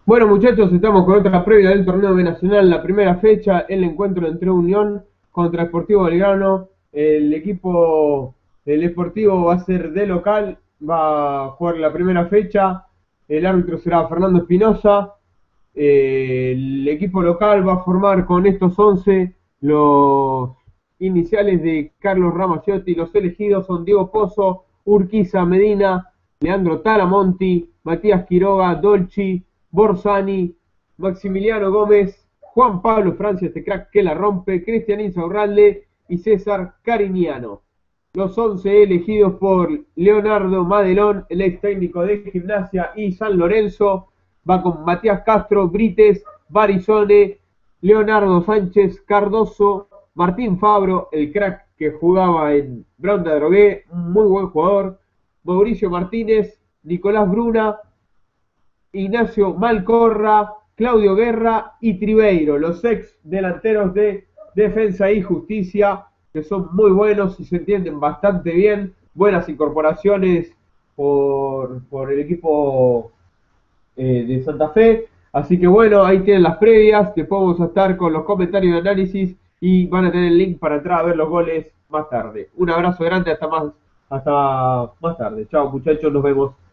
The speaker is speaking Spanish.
Bueno, muchachos, estamos con otra previa del torneo B Nacional, la primera fecha, el encuentro entre Unión contra Sportivo Belgrano. El equipo del Sportivo va a ser de local, va a jugar la primera fecha. El árbitro será Fernando Espinosa. El equipo local va a formar con estos 11 los iniciales de Carlos Ramaciotti. Los elegidos son Diego Pozo, Urquiza Medina, Leandro Talamonti, Matías Quiroga, Dolci, Borsani, Maximiliano Gómez, Juan Pablo Francia, este crack que la rompe, Cristian Insaurralde y César Cariñano. Los 11 elegidos por Leonardo Madelón, el ex técnico de Gimnasia y San Lorenzo. Va con Matías Castro, Brites, Barizone, Leonardo Sánchez, Cardoso, Martín Fabro, el crack que jugaba en Brown de Drogué, un muy buen jugador, Mauricio Martínez, Nicolás Bruna, Ignacio Malcorra, Claudio Guerra y Tribeiro, los ex delanteros de Defensa y Justicia, que son muy buenos y se entienden bastante bien. Buenas incorporaciones por el equipo de Santa Fe. Así que bueno, ahí tienen las previas. Después vamos a estar con los comentarios de análisis y van a tener el link para entrar a ver los goles más tarde. Un abrazo grande, hasta más tarde. Chao muchachos, nos vemos.